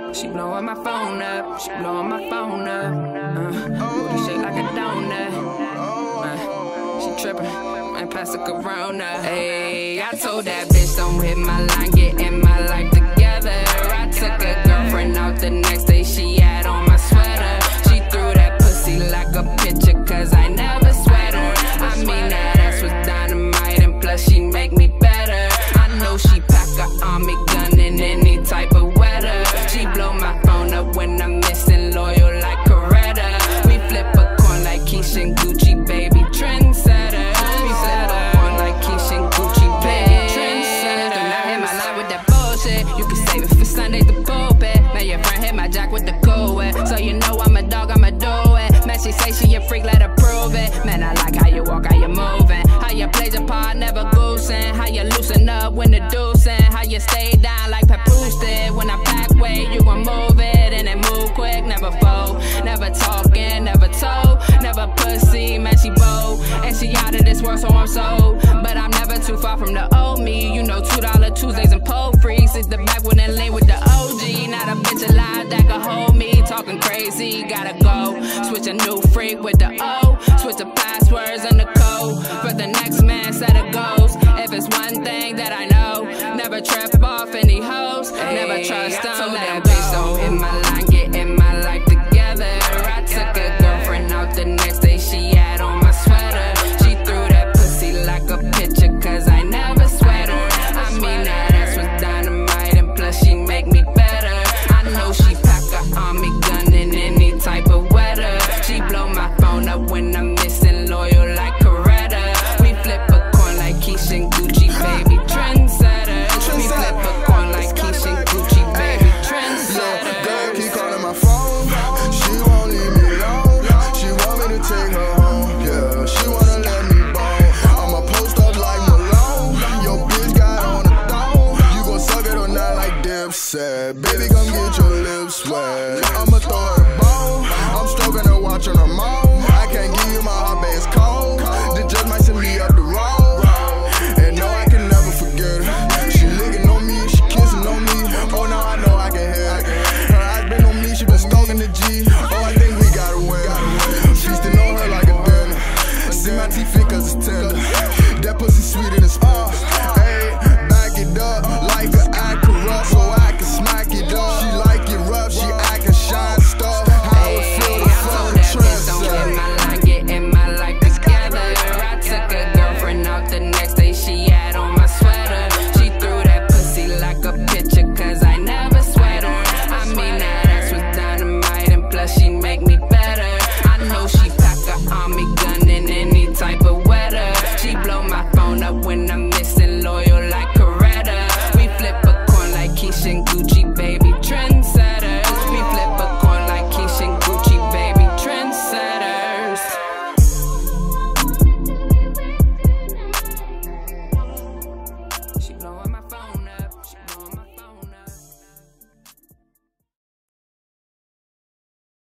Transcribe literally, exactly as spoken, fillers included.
She blowing my phone up, she blowing my phone up. Uh, booty shaped like a donut. Uh, she tripping, might pass a Corona. Hey, I told that bitch don't hit my line, get in my life together. I took a girlfriend out the next day, she had on my sweater. She threw that pussy like a pitcher, cause I never sweat her. I mean that ass was dynamite, and plus she make me better. I know she pack a army gun in any type of weather. She blow my phone up when I'm missing, loyal like Coretta. We flip a coin like Keisha and Gucci, baby, trendsetter. We flip a coin like Keisha and Gucci, baby, trendsetter. Do not hit my line with that bullshit. You can save it for Sunday, the pulpit. Now your friend hit my jack with the cool whip. So you know I'm a dog, I'ma do it. Man, she say she a freak, let her prove it. Man, I like how you walk, how you moving, how you play your part, never goosing, how you loosen up when the deucing, how you stay down like Papoose did. When I back way, you gon' move it, and then move quick, never fold, never talking, never told, never pussy, man, she bold, and she out of this world, so I'm sold. But I'm never too far from the old me, you know, two dollar Tuesdays and pole freaks. It's the back when it lean with the O G, not a bitch alive that can hold me, talking crazy, gotta go, switch a new freak with the O, switch the passwords and the code, for the next man set of goals. If it's one thing that I know, never trip off any hoes, never trust them, let them go. Don't hit my line, get in my life together. I took a girlfriend out the next day, she had on my sweater. She threw that pussy like a pitcher, cause I never sweat her. I mean that ass was dynamite, and plus she make me better. I know she pack a army gun in any type of weather. She blow my phone up when I'm missing, loyal like Coretta. We flip a coin like Keisha and Gucci, baby, trendsetter. We flip a coin like Keisha and Gucci, baby, trendsetter. Girl keep calling my phone, she won't leave me alone. She want me to take her home, yeah, she wanna let me bone. I'ma post up like Malone, your bitch got on a thong. You gon' suck it or not like Dipset, baby come get your lips wet. I'm